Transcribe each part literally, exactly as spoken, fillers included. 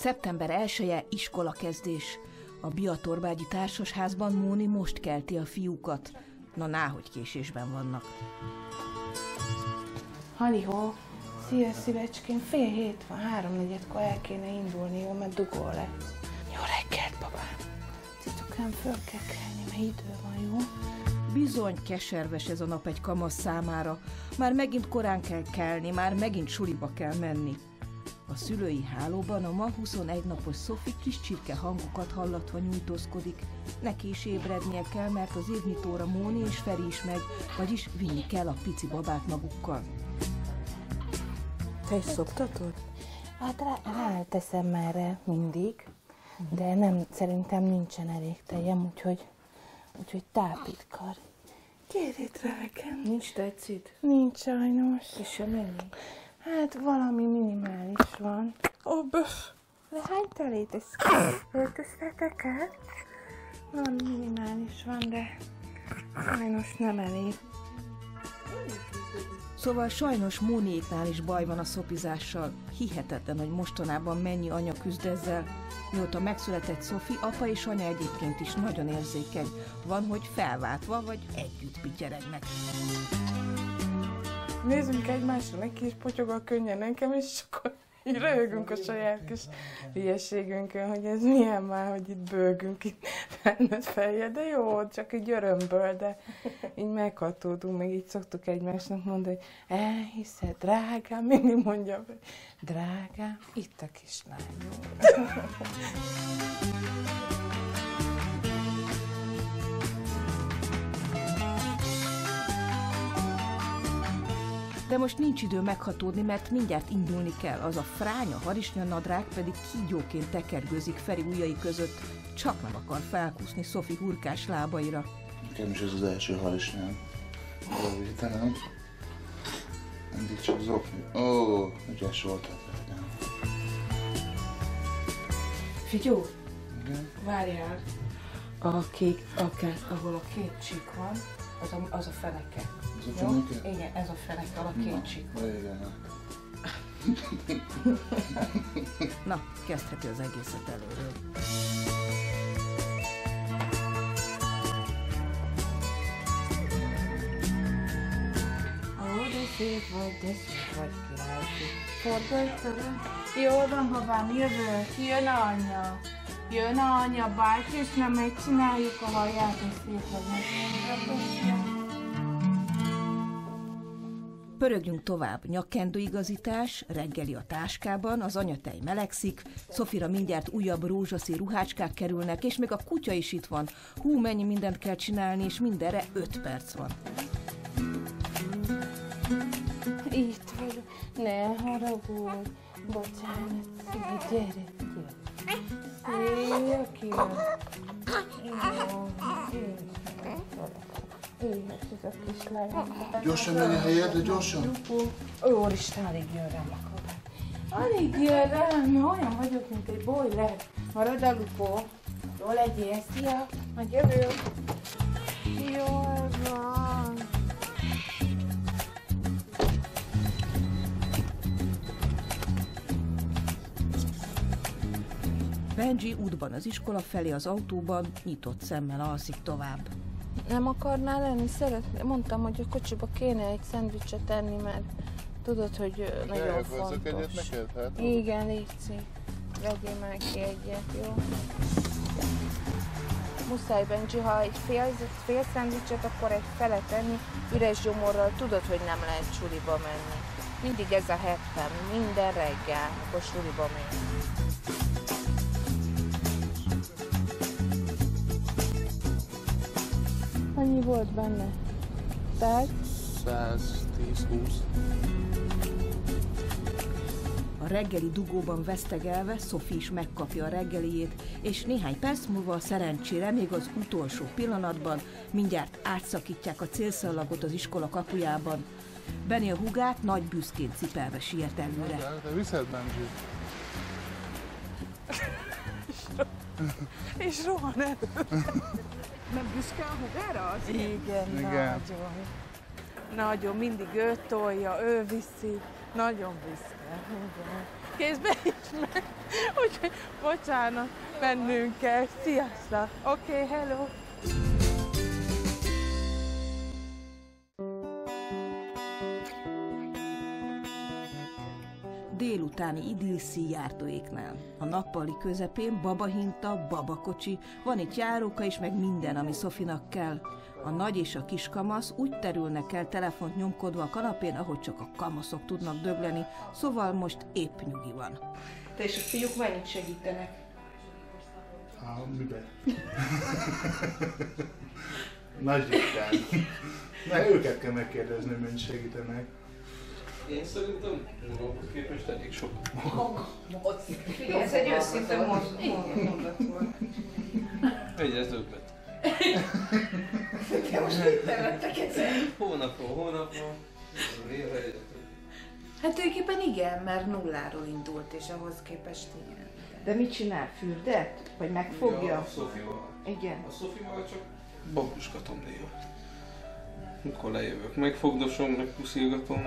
szeptember elseje iskolakezdés. A Biatorbágyi Társasházban Móni most kelti a fiúkat. Na, náhogy késésben vannak. Halihó, szia szívecském, fél hét van, háromnegyedkor el kéne indulni, jó, mert dugó lesz. Jó reggelt, babám! Cicukám, föl kell kelni, mert idő van, jó? Bizony keserves ez a nap egy kamasz számára. Már megint korán kell kelni, már megint suliba kell menni. A szülői hálóban a ma huszonegy napos Szofi kis csirke hangokat hallatva nyújtózkodik. Neki is ébrednie kell, mert az évnyitóra Móni és Feri is megy, vagyis vinni kell a pici babát magukkal. Te is szoptatod? Hát rá, ráteszem már mindig, de nem, szerintem nincsen elég tejem, úgyhogy, úgyhogy tápítkar. Gyere itt nekem. Nincs tecid? Nincs sajnos. És sem ennyi? Hát valami minimális van. Ó, böf! De hány telét ezt öltöztetek el? Valami minimális van, de sajnos nem elég. Szóval sajnos Móniéknál is baj van a szopizással. Hihetetlen, hogy mostanában mennyi anya küzd ezzel. Mióta megszületett Szofi, apa és anya egyébként is nagyon érzékeny. Van, hogy felváltva vagy együtt pityeregnek. Nézzünk egymásra, neki is potyog a könnyen nekem, és akkor így röhögünk a saját kis hülyeségünkön, hogy ez milyen már, hogy itt bőgünk itt felnőtt fejjel, de jó, csak így örömből, de így meghatódunk, meg így szoktuk egymásnak mondani, hogy elhiszed, drágám, mindig mondja, hogy drágám, itt a kislányom. De most nincs idő meghatódni, mert mindjárt indulni kell. Az a fránya harisnyanadrág pedig kígyóként tekergőzik Feri ujjai között. Csak nem akar felkúszni Szofi hurkás lábaira. Nekem is ez az első harisnyám. Rövidítenem. Mindig csak zokni. Ó, ügyes voltál. Figyú, Igen? várjál. A kék, akár, ahol a két csík van, az a, az a feneke. Ez a Jó? feneke? Igen, ez a feneke, a két csík. Igen. Na, kezdheti az egészet előről. Ó, de szép vagy, de szép vagy, királyfi. Fordulj, jól van, babám, jövök, jön anya. Jön anya, bájt, és nem megcsináljuk a haját, és szép vagy. Pörögjünk tovább. Nyakkendőigazítás, reggeli a táskában, az anyatej melegszik, Szofira mindjárt újabb rózsaszín ruhácskák kerülnek, és még a kutya is itt van. Hú, mennyi mindent kell csinálni, és mindenre öt perc van. Itt vagyok, ne haragudj, bocsánat, Szigi, gyere, gyere. Szia, ki van. Éhes ez a kislány. Gyorsan menj a helyedre, gyorsan! Úristen, alig jön rám a kabát. Alig jön rám, olyan vagyok, mint egy boiler. Marad a lupó. Jól legyél, szia, majd jövök. Jól van. Benji útban az iskola felé az autóban, nyitott szemmel alszik tovább. Nem akarnál lenni? Szeret... Mondtam, hogy a kocsiba kéne egy szendvicset enni, mert tudod, hogy nagyon fontos. Egyet neked? Hát, igen, légy. Vegyél már ki egyet, jó? Muszáj, Benji, ha egy fél, fél szendvicset, akkor egy felet enni, üres gyomorral tudod, hogy nem lehet suliba menni. Mindig ez a heppem, minden reggel, akkor suliba menni. Annyi volt benne? Tehát? száz tíz húsz. A reggeli dugóban vesztegelve Szofi is megkapja a reggeliét, és néhány perc múlva szerencsére még az utolsó pillanatban mindjárt átszakítják a célszallagot az iskola kapujában. Benni a húgát nagy büszkén cipelve siet előre. Te viszed, Benji? És rohan el. Nem büszke a húgára az? Igen, Igen. nagyon. Nagyon, mindig ő tolja, ő viszi. Nagyon büszke. Igen. kézbe is meg. Úgyhogy bocsánat, mennünk kell. Sziasztok! Oké, okay, hello! Délutáni idill Szijjártóéknál. A nappali közepén babahinta, babakocsi, van itt járóka is, meg minden, ami Szofinak kell. A nagy és a kis kamasz úgy terülnek el telefont nyomkodva a kanapén, ahogy csak a kamaszok tudnak dögleni, szóval most épp nyugi van. Te és a fiúk mennyit segítenek? Á, miben? Nagy ritkán. Na, őket kell megkérdezni, hogy mennyit segítenek. Én szerintem magamhoz képest elég sok. Igen, ez egy őszinte mondat volt. Egyre többet. De most mit tervettek egyszer? Hónapról hónapról, évre egyre több. Hát tulajdonképpen igen, mert nulláról indult, és ahhoz képest igen. De mit csinál? Fürdet? Vagy megfogja? Ja, a Szofival. Igen. A Szofival csak babuskatom néha. Mikor lejövök, megfogdosom, megpuszilgatom.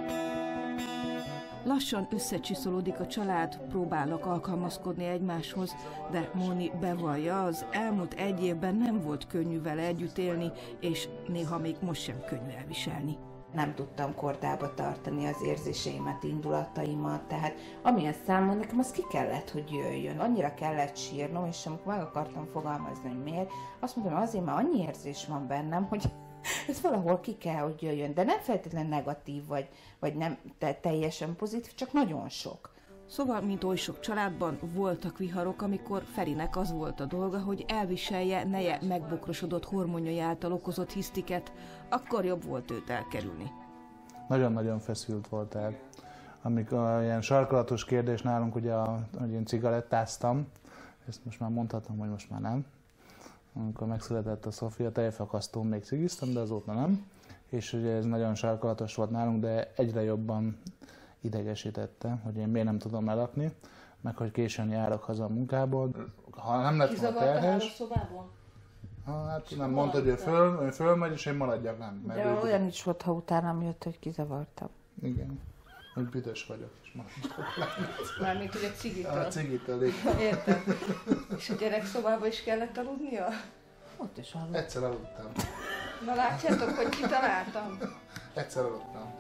Lassan összecsiszolódik a család, próbálnak alkalmazkodni egymáshoz, de Móni bevallja, az elmúlt egy évben nem volt könnyű vele együtt élni, és néha még most sem könnyű elviselni. Nem tudtam kordába tartani az érzéseimet, indulataimat, tehát amilyen számon nekem az ki kellett, hogy jöjjön. Annyira kellett sírnom, és amikor meg akartam fogalmazni, hogy miért, azt mondtam, hogy azért, mert annyi érzés van bennem, hogy ez valahol ki kell, hogy jöjjön, de nem feltétlenül negatív, vagy, vagy nem te, teljesen pozitív, csak nagyon sok. Szóval, mint oly sok családban, voltak viharok, amikor Ferinek az volt a dolga, hogy elviselje neje megbokrosodott hormonjai által okozott hisztiket, akkor jobb volt őt elkerülni. Nagyon-nagyon feszült voltál. Amikor ilyen sarkalatos kérdés nálunk, ugye, hogy én cigarettáztam, ezt most már mondhatom, hogy most már nem. Amikor megszületett a Szofia, tejfakasztón még cigiztem, de azóta nem. És ugye ez nagyon sarkalatos volt nálunk, de egyre jobban idegesítette, hogy én miért nem tudom lelakni, meg hogy későn járok haza a munkából. Ha nem lett volna terhes... szobából? Hát nem mondta, hogy ő, föl, ő fölmegy, és én maradjak, nem. De ő olyan is volt, ha utánam jött, hogy kizavartam. Igen. Hogy büdös vagyok, és maradjak. Mármint, hogy a cigitől. A cigitől, így. Értem. És a gyerek szobába is kellett aludnia? Ott is aludtam. Egyszer aludtam. Na látjátok, hogy kitaláltam? Egyszer aludtam.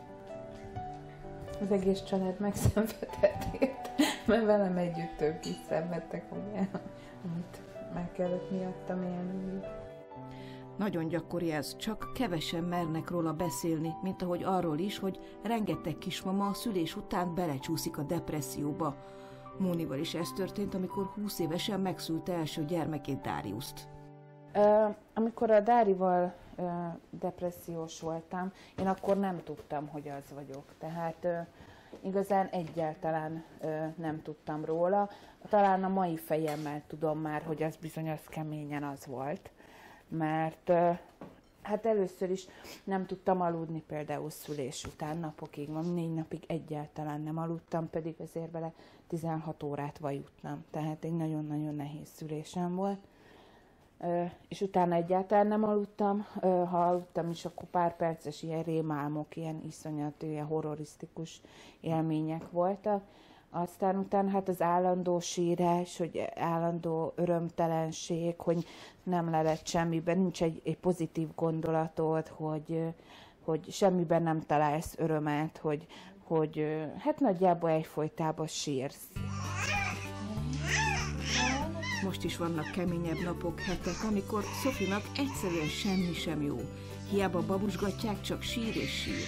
Az egész család megszenvedett érte, mert velem együtt ők is szenvedtek, ugye, amit meg kellett miattam élni. Nagyon gyakori ez, csak kevesen mernek róla beszélni, mint ahogy arról is, hogy rengeteg kismama a szülés után belecsúszik a depresszióba. Mónival is ez történt, amikor húsz évesen megszülte első gyermekét, Dáriuszt. Uh, amikor a Dárival uh, depressziós voltam, én akkor nem tudtam, hogy az vagyok. Tehát uh, igazán egyáltalán uh, nem tudtam róla. Talán a mai fejemmel tudom már, hogy az bizony az keményen az volt. Mert uh, hát először is nem tudtam aludni például szülés után napokig, van négy napig egyáltalán nem aludtam, pedig azért vele tizenhat órát vajuttam. Tehát egy nagyon-nagyon nehéz szülésem volt. Uh, és utána egyáltalán nem aludtam, uh, ha aludtam is, akkor pár perces ilyen rémálmok, ilyen iszonyat, ilyen horrorisztikus élmények voltak. Aztán utána hát az állandó sírás, hogy állandó örömtelenség, hogy nem lelett semmiben, nincs egy, egy pozitív gondolatod, hogy, hogy semmiben nem találsz örömet, hogy, hogy hát nagyjából egyfolytában sírsz. Most is vannak keményebb napok, hetek, amikor Szofinak egyszerűen semmi sem jó. Hiába babusgatják, csak sír és sír.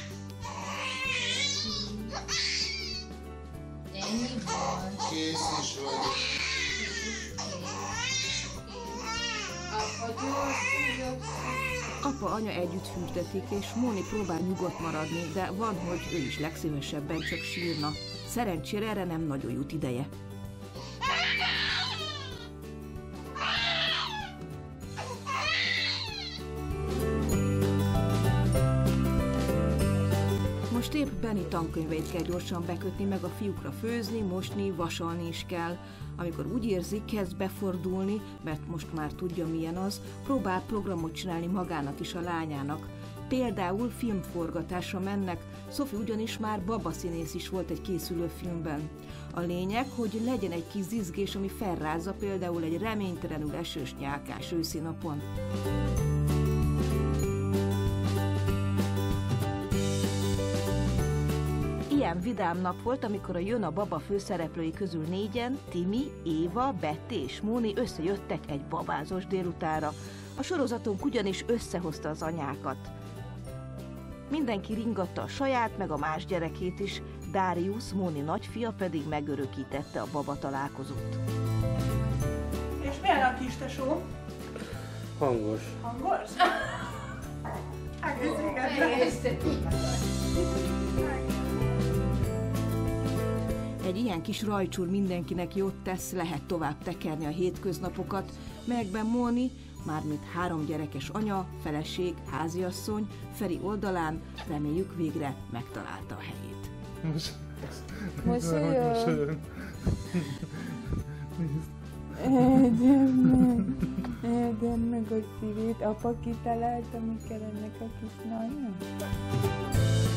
Kész is vagyok. Apa, anya együtt fürdetik, és Móni próbál nyugodt maradni, de van, hogy ő is legszívesebben csak sírna. Szerencsére erre nem nagyon jut ideje. Most épp Benni tankönyveit kell gyorsan bekötni, meg a fiúkra főzni, mosni, vasalni is kell. Amikor úgy érzi, kezd befordulni, mert most már tudja, milyen az, próbál programot csinálni magának is, a lányának. Például filmforgatásra mennek, Sophie ugyanis már babaszínész is volt egy készülő filmben. A lényeg, hogy legyen egy kis zizgés, ami felrázza például egy reménytelenül esős nyálkás őszi napon. Ilyen vidám nap volt, amikor a Jön a baba főszereplői közül négyen, Timi, Éva, Betty és Móni összejöttek egy babázós délutára. A sorozatunk ugyanis összehozta az anyákat. Mindenki ringatta a saját, meg a más gyerekét is, Darius, Móni nagyfia pedig megörökítette a baba találkozót. És milyen a kis tesó? Hangos. Hangos? Egész Egy ilyen kis rajcsúr mindenkinek jót tesz, lehet tovább tekerni a hétköznapokat, melyekben Móni, mármint három gyerekes anya, feleség, háziasszony, Feri oldalán reméljük végre megtalálta a helyét. Mosolyog! Eden meg, Eden meg a szívét, apa kitalálta, mi kell ennek a kislánynak?